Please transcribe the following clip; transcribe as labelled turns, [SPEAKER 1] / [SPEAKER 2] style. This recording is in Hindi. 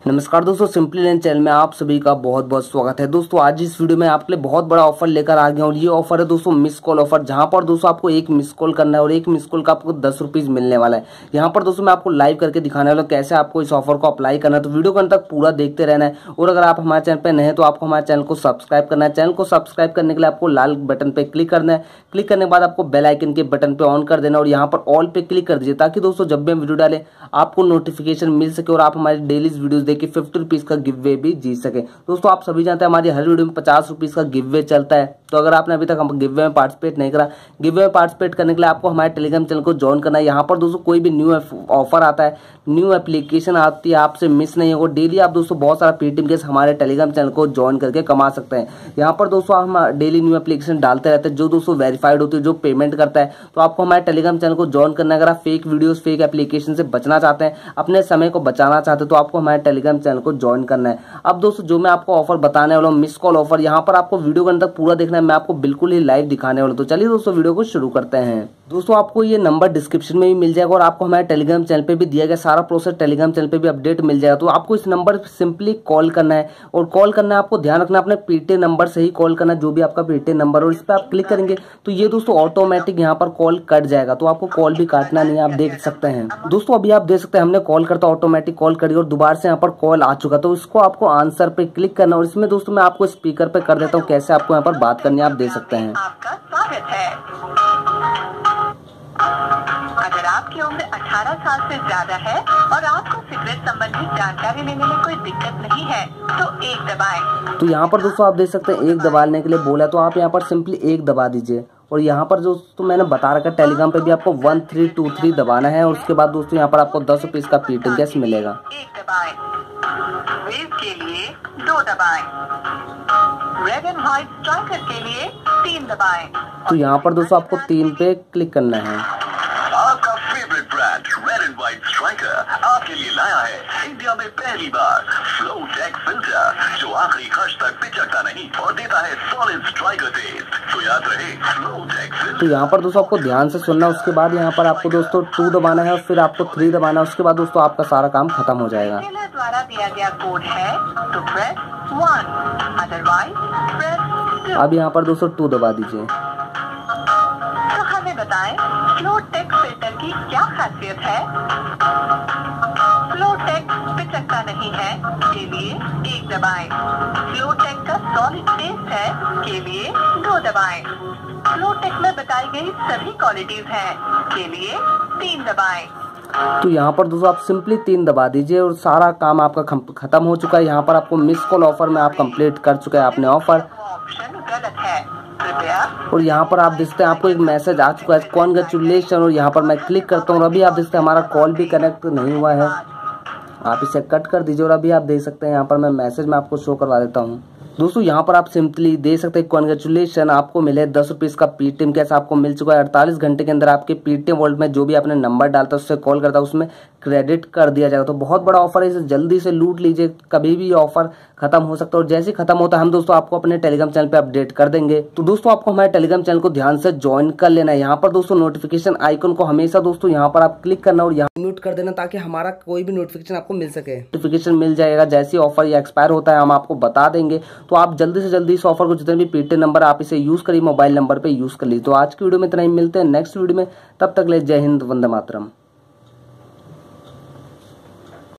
[SPEAKER 1] नमस्कार दोस्तों, सिंपली लर्न चैनल में आप सभी का बहुत बहुत स्वागत है। दोस्तों आज इस वीडियो में आपके लिए बहुत बड़ा ऑफर लेकर आ गया हूँ और ये ऑफर है दोस्तों मिस कॉल ऑफर, जहां पर दोस्तों आपको एक मिस कॉल करना है और एक मिस कॉल का आपको 10 रुपीज मिलने वाला है। यहाँ पर दोस्तों मैं आपको लाइव करके दिखाने वाला हूँ कैसे आपको इस ऑफर को अप्लाई करना है, तो वीडियो को अंत तक पूरा देखते रहना है। और अगर आप हमारे चैनल पर नए हैं तो आपको हमारे चैनल को सब्सक्राइब करना है। चैनल को सब्सक्राइब करने के लिए आपको लाल बटन पर क्लिक करना है। क्लिक करने के बाद आपको बेल आइकन के बटन पर ऑन कर देना और यहाँ पर ऑल पे क्लिक कर दीजिए, ताकि दोस्तों जब भी हम वीडियो डालें आपको नोटिफिकेशन मिल सके और आप हमारी डेली वीडियोस देख के 50 रुपीज का गिव अवे भी जीत सके। दोस्तों आप सभी जानते हैं हमारी हर वीडियो में 50 रुपीज का गिव अवे चलता है, तो अगर आपने अभी तक गिव अवे में पार्टिसिपेट नहीं करा, गिव अवे में पार्टिसिपेट करने के लिए आपको हमारे टेलीग्राम चैनल को ज्वाइन करना है। यहाँ पर दोस्तों कोई भी न्यू ऑफर आता है, न्यू एप्लीकेशन आती है, आपसे मिस नहीं होगा। डेली आप दोस्तों बहुत सारा पेटीएम केस हमारे टेलीग्राम चैनल को ज्वाइन करके कमा सकते हैं। यहाँ पर दोस्तों हम डेली न्यू एप्लीकेशन डालते रहते हैं जो दोस्तों वेरीफाइड होती है, जो पेमेंट करता है। तो आपको हमारे टेलीग्राम चैनल को ज्वाइन करना है। अगर आप फेक वीडियोस फेक एप्लीकेशन से बचना चाहते हैं, अपने समय को बचाना चाहते हैं, तो आपको हमारे टेलीग्राम चैनल को ज्वाइन करना है। अब दोस्तों जो मैं आपको ऑफर बताने वाला हूँ मिस कॉल ऑफर, यहाँ पर आपको वीडियो के अंदर पूरा देखना है, मैं आपको बिल्कुल ही लाइव दिखाने वाला हूँ। तो चलिए दोस्तों वीडियो को शुरू करते हैं। दोस्तों आपको ये नंबर डिस्क्रिप्शन में भी मिल जाएगा और आपको हमारे टेलीग्राम चैनल पे भी दिया गया सारा प्रोसेस टेलीग्राम चैनल पे भी अपडेट मिल जाएगा। तो आपको इस नंबर पर सिंपली कॉल करना है और कॉल करना है, आपको ध्यान रखना अपने पीटे नंबर से ही कॉल करना, जो भी आपका पीटे नंबर, और इस पर आप क्लिक करेंगे तो ये दोस्तों ऑटोमेटिक यहाँ पर कॉल कट जाएगा। तो आपको कॉल भी काटना नहीं है, आप देख सकते हैं। दोस्तों अभी आप देख सकते हैं हमने कॉल करता ऑटोमेटिक कॉल करी और दोबारा से यहाँ पर कॉल आ चुका, तो इसको आपको आंसर पे क्लिक करना और इसमें दोस्तों मैं आपको स्पीकर पे कर देता हूँ कैसे आपको यहाँ पर बात करनी है, आप देख सकते हैं।
[SPEAKER 2] आपका स्वागत है। अगर आपकी उम्र 18 साल से ज्यादा है और आपको सिगरेट संबंधी जानकारी लेने में कोई दिक्कत नहीं है तो 1 दबाएं।
[SPEAKER 1] तो यहाँ पर दोस्तों आप देख सकते हैं 1 दबाने के लिए बोला, तो आप यहाँ पर सिंपली 1 दबा दीजिए। और यहाँ पर दोस्तों मैंने बता रखा है टेलीग्राम पे भी आपको 1323 दबाना है और उसके बाद दोस्तों यहाँ पर आपको 10 रुपीज का पेटीएम कैश मिलेगा।
[SPEAKER 2] 1 दबाएं। वेव के लिए 2 दबाएं। रेड एंड व्हाइट स्ट्राइकर के लिए 3 दबाएं।
[SPEAKER 1] तो यहाँ पर दोस्तों आपको 3 पे क्लिक करना है।
[SPEAKER 2] आपका favourite brand red and white striker आपके लिए लाया है इंडिया में पहली बार फ्लोटेक फिल्टर, जो आखिरी खर्च तक पिचकता नहीं और देता है सॉलिड स्ट्राइकर टेस्ट। तो याद रहे फ्लोटेक फिल्टर।
[SPEAKER 1] तो यहाँ पर दोस्तों आपको ध्यान से सुनना, उसके बाद यहाँ पर आपको दोस्तों 2 दबाना है और फिर आपको 3 दबाना है, उसके बाद दोस्तों आपका सारा काम खत्म हो जाएगा।
[SPEAKER 2] द्वारा दिया गया कोड है तो प्रेस 1, अदरवाइज प्रेस 2।
[SPEAKER 1] अब यहाँ पर दोस्तों 2 दबा दीजिए।
[SPEAKER 2] तो हमें बताएं फ्लोटेक फिल्टर की क्या खासियत है। फ्लोटेक पिचकता नहीं है के लिए 1 दबाएं। फ्लोटेक का सॉलिड टेस्ट है के लिए 2 दबाएं। फ्लोटेक में बताई गई सभी क्वालिटीज हैं के लिए 3 दबाएं।
[SPEAKER 1] तो यहाँ पर दोस्तों आप सिंपली 3 दबा दीजिए और सारा काम आपका खत्म हो चुका है। यहाँ पर आपको मिस कॉल ऑफर में आप कंप्लीट कर चुके हैं आपने ऑफर।
[SPEAKER 2] ऑप्शन गलत है, कृपया।
[SPEAKER 1] और यहाँ पर आप देखते हैं आपको एक मैसेज आ चुका है कॉन्ग्रेचुलेशन, और यहाँ पर मैं क्लिक करता हूँ और अभी आप देखते हैं हमारा कॉल भी कनेक्ट नहीं हुआ है। आप इसे कट कर दीजिए और अभी आप देख सकते हैं यहाँ पर मैं मैसेज में आपको शो करवा देता हूँ। दोस्तों यहाँ पर आप सिंपली दे सकते हैं कॉन्ग्रेचुलेशन, आपको मिले 10 रुपीज का पेटीएम कैश आपको मिल चुका है। 48 घंटे के अंदर आपके पेटीएम वॉलेट में जो भी आपने नंबर डालता है उससे कॉल करता है उसमें क्रेडिट कर दिया जाएगा। तो बहुत बड़ा ऑफर है, इसे जल्दी से लूट लीजिए, कभी भी ऑफर खत्म हो सकता है और जैसे ही खत्म होता है हम दोस्तों आपको अपने टेलीग्राम चैनल पे अपडेट कर देंगे। तो दोस्तों आपको हमारे टेलीग्राम चैनल को ध्यान से ज्वाइन कर लेना है। यहाँ पर दोस्तों नोटिफिकेशन आइकन को हमेशा दोस्तों यहाँ पर आप क्लिक करना और यहाँ म्यूट कर देना, ताकि हमारा कोई भी नोटिफिकेशन आपको मिल सके। नोटिफिकेशन मिल जाएगा जैसे ऑफर या एक्सपायर होता है हम आपको बता देंगे। तो आप जल्दी से जल्दी इस ऑफर को, जितने भी पेटीएम नंबर आप इसे यूज करिए, मोबाइल नंबर पे यूज कर लीजिए। तो आज की वीडियो में इतना ही, मिलते हैं नेक्स्ट वीडियो में, तब तक ले जय हिंद, वंदे मातरम।